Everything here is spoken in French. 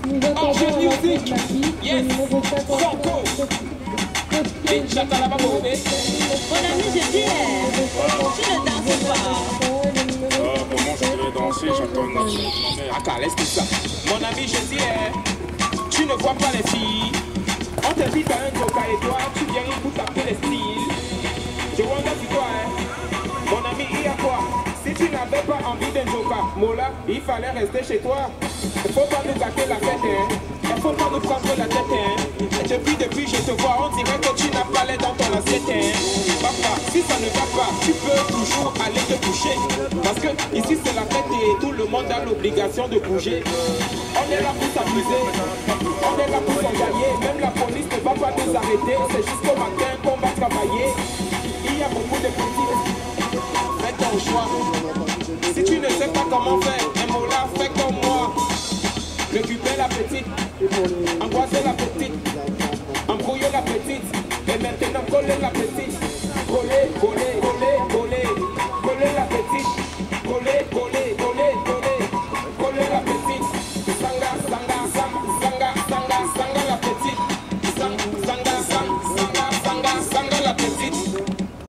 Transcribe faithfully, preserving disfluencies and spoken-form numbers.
Angel Music, yes, Franco, et Chakalaba Bobé. Mon ami, je dis, tu ne danses pas. Oh, comment je vais danser, j'entends. Aka, laisse tout ça. Mon ami, je dis, tu ne vois pas les filles. On t'invite à un joker et toi, tu viens pour taper les styles. Je wonder sur toi, hein. Mon ami, il y a quoi? Si tu n'avais pas envie d'un joker, Mola, il fallait rester chez toi. Il faut pas nous gâter la tête, hein. Il faut pas nous prendre la tête, hein. Et depuis, depuis, je te vois, on dirait que tu n'as pas l'air dans ton assiette, hein. Papa, si ça ne va pas, tu peux toujours aller te coucher. Parce que ici, c'est la fête et tout le monde a l'obligation de bouger. On est là pour s'amuser, on est là pour s'engager. Même la police ne va pas nous arrêter. C'est jusqu'au matin qu'on va travailler. Il y a beaucoup de petits. Fais ton choix. Si tu ne sais pas comment faire, un mot là, fais comme moi. Récupère la petite, angoisser la petite, embrouiller la petite, et maintenant coller la petite. Coller, coller, coller, coller, coller la petite. Coller, coller, coller, coller, coller la petite. Sanga, sanga, sanga,